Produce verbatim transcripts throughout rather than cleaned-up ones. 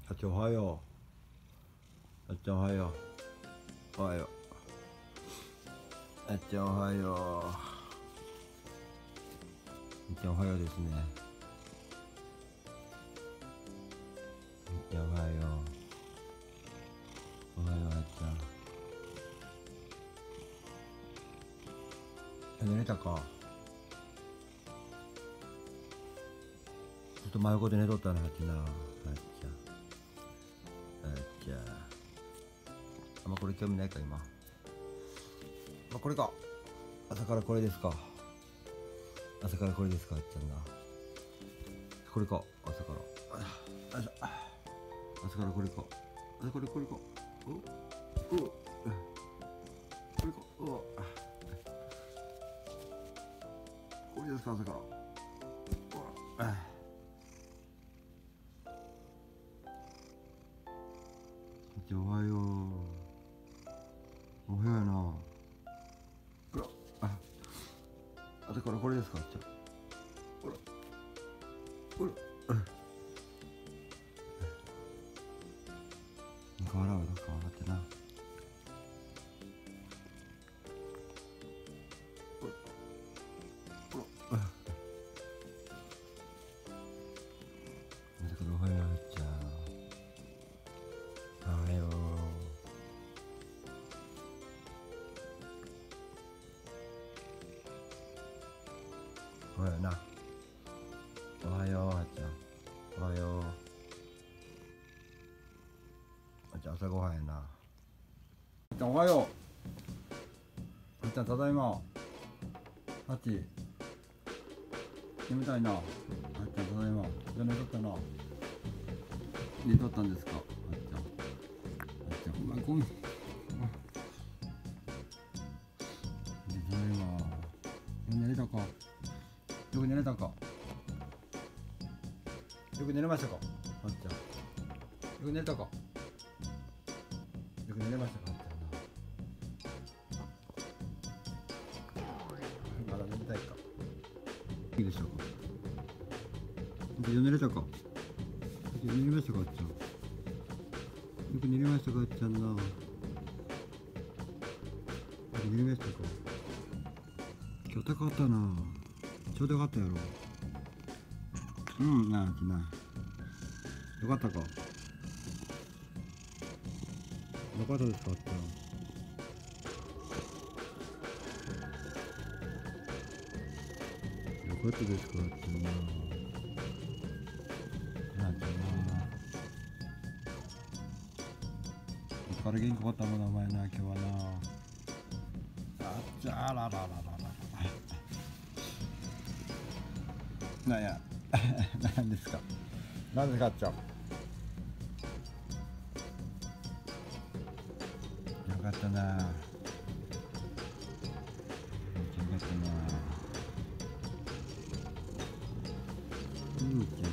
あっちゃんおはよう。あっちゃんおはよう。おはよう。あっちゃんおはよう。あっちゃんおはようですね。あっちゃんおはよう。おはようあっちゃん。寝れたか。ちょっと真横で寝とったな、あっちゃんな。あっちゃん。あっちゃん。あんまこれ興味ないか今。あ、これか。朝からこれですか。朝からこれですか、あっちゃんな。これか、朝から。あ朝朝からこれか。あ、これこれか。おおこれか。おこれですか、朝から。おあじゃあおはよう。おはようやな。ほら、あ、朝からこれですか、あっちゃん。ほら、ほら、うん。顔洗うな、顔洗ってな。ほら、ほら、朝からおはよう、あっちゃん。おはよう。おはような。おはよう、あっちゃん。おはよう。あっちゃん、朝ごはんやな。あっちゃん、おはよう。あっちゃん、ただいま。あっち。眠たいな。あっちゃん、ただいま。じゃあ寝とったな。寝とったんですか、あっちゃん。あっちゃん、お前ごめん。ただいま。よく寝れたか。よく寝れたか。よく寝れましたか、あっちゃん。よく寝れたか。よく寝れましたか、あっちゃんな。まだ寝たいか。いいでしょうか。よく寝れたか。よく寝れましたか、あっちゃん。よく寝れましたか、あっちゃんな。よく寝れましたか。今日高かったな。ちょうどよかったやろ。うんな、あっちゃんな。よかったか。よかったですか、あっちゃん。よかったですか、あっちゃんな。あっちゃんな。朝から元気かったもんな、お前な、今日はな。あっちゃあらららららら。なんや、なんですか。なんですか、あっちゃん。よかったな。よかったな。うんちゃん。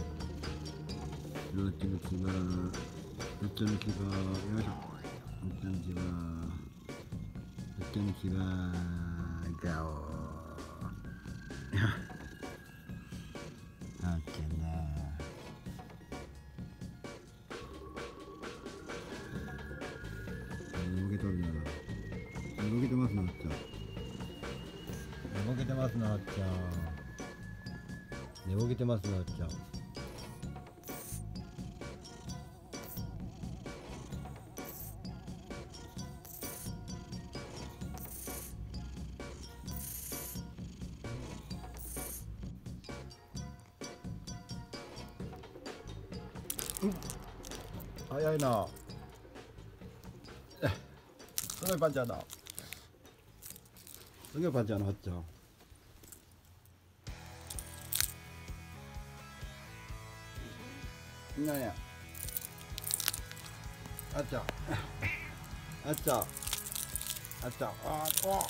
ロッチの牙。ロッチの牙。よいしょ。ロッチの牙。ロッチの牙。ガオ。あっちゃんな。寝ぼけとるな。寝ぼけてますな、あっちゃん。寝ぼけてますな、あっちゃん。寝ぼけてますな、あっちゃん。うん、早いな。すごいパンチャーだ。すごいパンチャーの、あっちゃん。なんや。あっちゃん。あっちゃん。あっちゃん。あーお。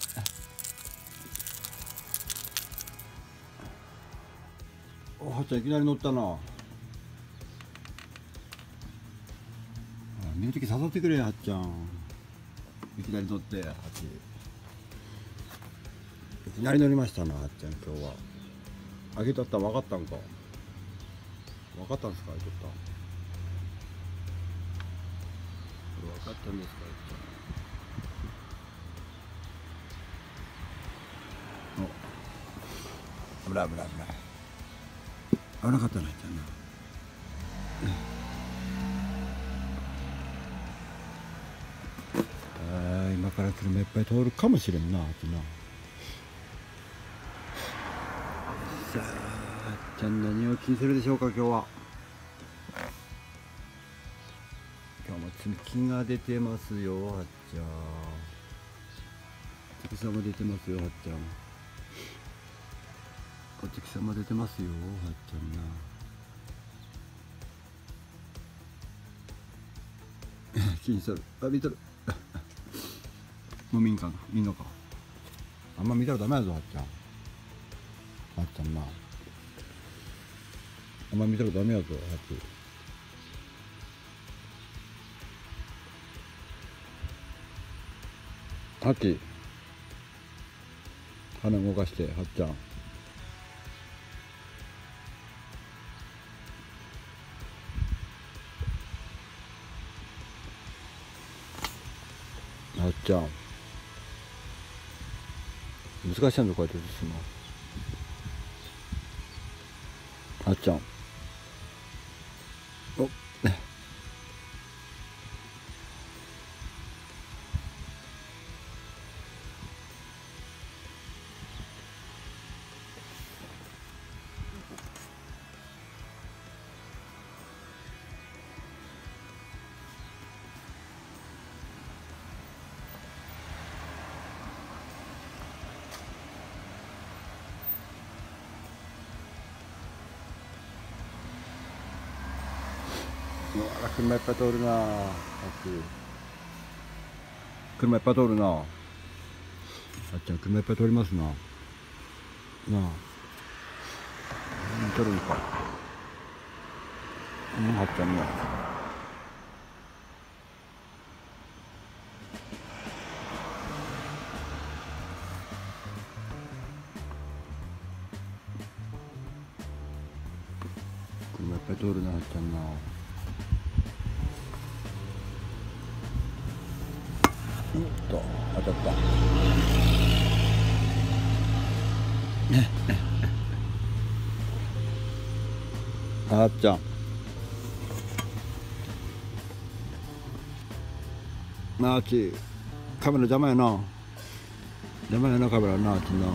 お、あっちゃんいきなり乗ったな。寝るとき誘ってくれよ、あっちゃん。いきなり乗って、あっち。いきなり乗りましたな、あっちゃん、今日は。あげとったん分かったんか。分かったんすか、あげとったん。 かったんですか。お、危ない危ない危ない。危なかったな、ちゃんな。ああ、今から車いっぱい通るかもしれんな、あっちな。さあ、あっちゃん何を気にするでしょうか、今日は。今日も月が出てますよ、あっちゃん。お月様出てますよ、あっちゃん。お月様出てますよ、あっちゃんな。気にする。あ、見とる。もう見んかな、見んのか。あんま見たらダメやぞ、あっちゃん。あっちゃんな。あんま見たらダメやぞ、あっち。はっき鼻動かして、はっちゃん。はっちゃん。難しいんだ、こうやって映すの。はっちゃん。おっ。うわ、車いっぱい通るなあ。あっち車いっぱい通るなあ。あっちゃん、車いっぱい通りますな。なあ。うん、通るんか。うん、あっちゃんね。車いっぱい通るな、あっちゃんな。うんと、当たった。あっちゃん。なあ、あっち。カメラ邪魔やな。邪魔やな、カメラな、あっちな。うん、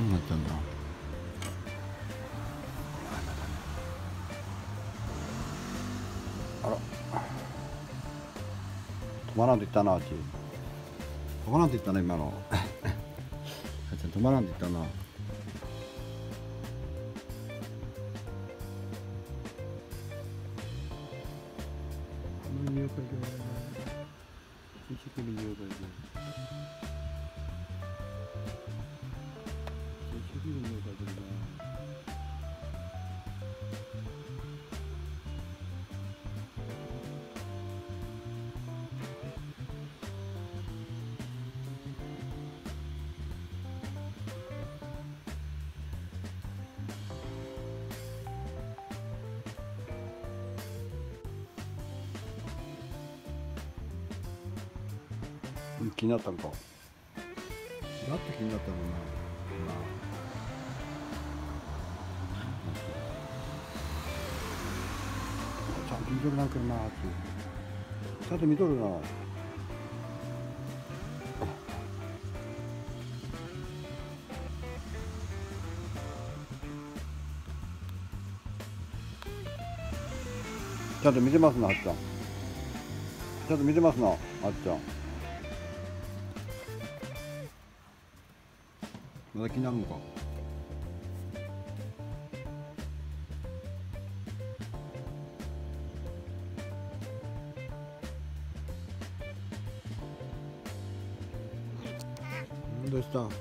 あっちゃんな。あら。止まらんと言ったな、あっち。止まらんと言ったな、今の。あっちゃん、止まらんと言ったな。Menyo ka dyan. Isip ko menyo ka dyan. Isip ko menyo ka dyan.気になったんか。だって気になったのな。ちゃんと見とるな、車って。ちゃんと見とるな。ちゃんと見てますな、あっちゃん。ちゃんと見てますな、あっちゃん。まだ気になるのか。どうした。あっ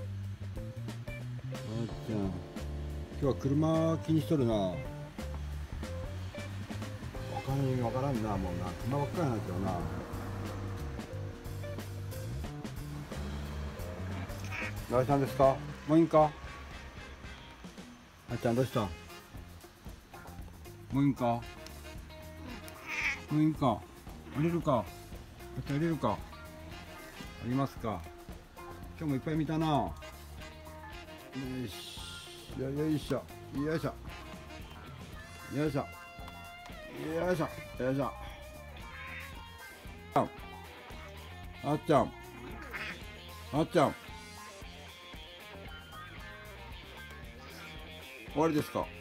ちゃん。今日は車気にしとるな。わからんわからんな、もうな。車ばっかりなんですよな。どうしたんですか。もういいんか。あっちゃん、どうした。もういいんか。 封印か。降りるか。降りるか。ありますか。今日もいっぱい見たな。よし。よいしょ。よいしょ。よいしょ。よいしょ。よいしょ。あっちゃん。あっちゃん。終わりですか。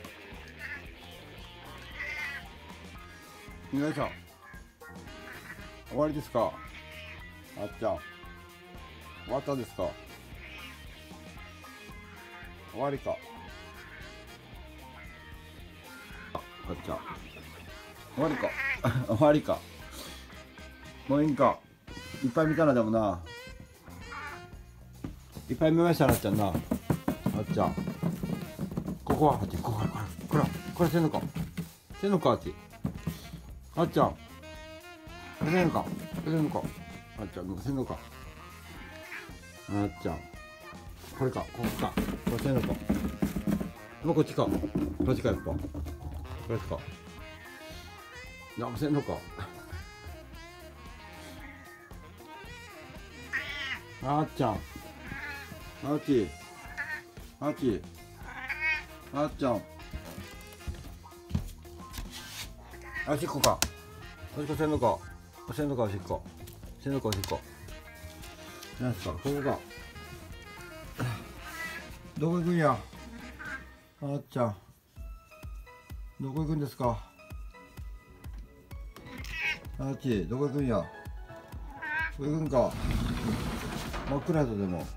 よいしょ。終わりですか。あっちゃん。終わったですか。終わりか。あっちゃん。終わりか。終わりか。もういいんか。いっぱい見たな、でもな。いっぱい見ましたな、あっちゃんな。あっちゃん。ここは、あっち、ここは、これ、これ、これせんのか。せんのか、あっち。あっちゃん。これせんのか。これせんのか。あっちゃん、せんのか。あっちゃん。これか、ここか。これせんのか。もうこっちか。こっちか、やっぱ。これか。な、せんのか。あっちゃん。あっち。あっち。あっちゃん。あしっこか。おしっこせんのか。せんのか、おしっこ。せんのか、おしっこ。なんすか、ここか。どこ行くんや。あっちゃん。どこ行くんですか。あっち、どこ行くんや。ここ行くんか。真っ暗やとでも。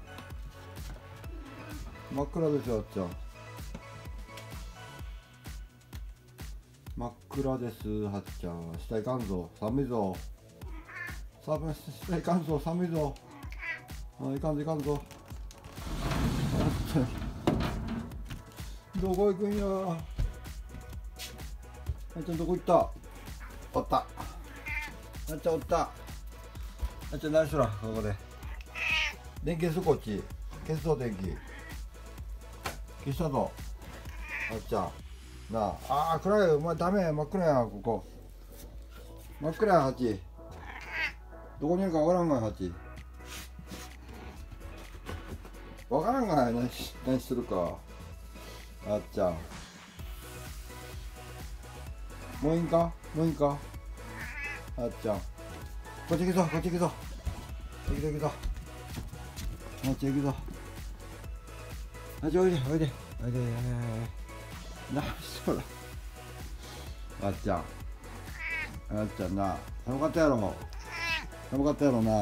真っ暗ですよ、あっちゃん。真っ暗です、はっちゃん。下いかんぞ、寒いぞ。寒い、下いかんぞ、寒いぞ。あ、いかんぞ、いかんぞ。あっちゃん。どこ行くんや。あっちゃん、どこ行った。おった。あっちゃん、おった。あっちゃん、何しろ、ここで。電気消す、こっち。消すぞ、電気。消したぞ。あっちゃん。なあ、ああ、暗いよ、お前ダメ、真っ暗や、ここ。真っ暗や、ハチ。どこにいるかわからんがい、ハチ。わからんがい、何し、何するか。あっちゃん。もういいんか、もういいんか。あっちゃん。こっち行くぞ、こっち行くぞ。行くぞ、行くぞ。あっち行くぞ。あっちおいで、おいで、おいで。なあ、そら。あっちゃん。あっちゃんな。寒かったやろ。寒かったやろな。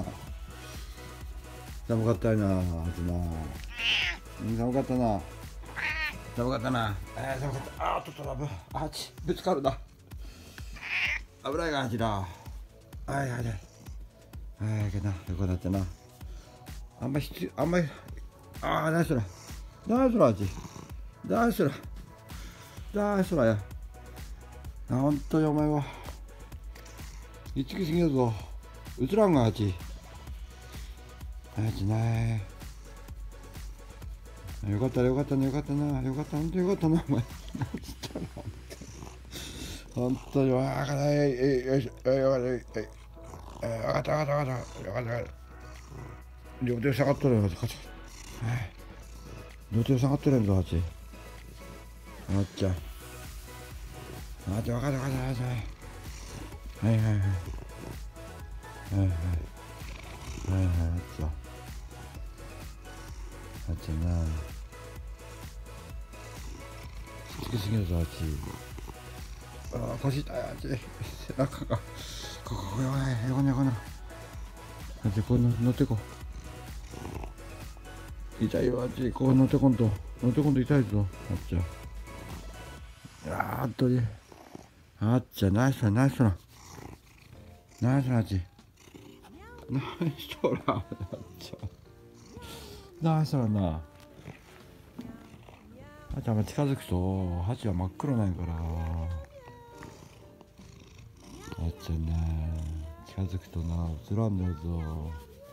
寒かったやな、あいつな。うん、寒かったな。寒かったな。えー、寒かった。あー、ちょっと危ない。あっち、ぶつかるな。危ないが、あっちだ。はいはいはい。はい、けな、横だってな。あんま必要、あんまり、ああ、ナイスラ。ナイスラ、あっち。ナイスラ。ナイスラや。ほんとにお前は。一気すぎるぞ。映らんが、あっち。あっちない。よかったよかったね、よかったな。よかった、ほんとよかったな、お前。ほんとに、わあ、かない。えい、よいしょ。よかった、えい。えー、わかったわかったわかった。よかったわかった。両手下がっとるよ、かち。両手下がっとるやんぞ、あっち。あっちゃん。あっち、わかったわかったわかった。はいはいはい。はいはい。はいはい、あっちゃん。あっちゃんな。きつきすぎるぞ、あっち。ああ、腰痛い、あっち。背中が。ここ、ここ、よね、横に横に。あっち、こう乗ってこう。痛いよ、あっち。こう乗ってこんと。乗ってこんと痛いぞ、あっちゃん。あーっとり。あっちゃん、ナイスだ、ナイスだ。ナイスだ、あっち。ナイスだ、あっちゃん。ナイスだな。あっちゃんが近づくと、ハチは真っ黒なんやから。あっちゃんね、近づくとな、映らんのやぞ。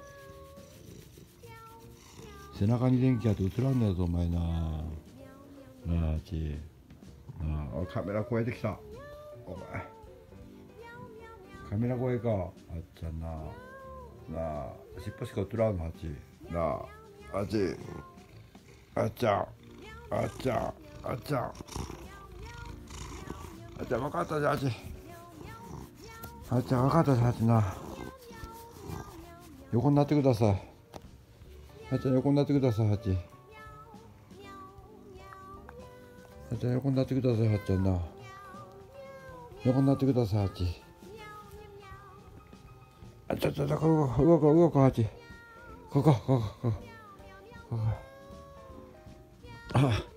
背中に電気あって映らんのやぞ、お前な。なあ、あっち。なあ、カメラ超えてきた。お前。 カメラ声か。あっちゃんな。なあ、尻尾しか映らんの、ハチ。なあ、ハチ。あっちゃん。あっちゃん。あっちゃん。あっちゃん、分かったじゃ、ハチ。あっちゃん、分かったじゃ、ハチな。横になってください。あっちゃん、横になってください、ハチ。あっちゃん、横になってください、はっちゃんな。横になってください、ハチ。あ、ちょっと、動こう、動こう、動こう、ハチ。ここ、ここ、ここ。ここ。あ。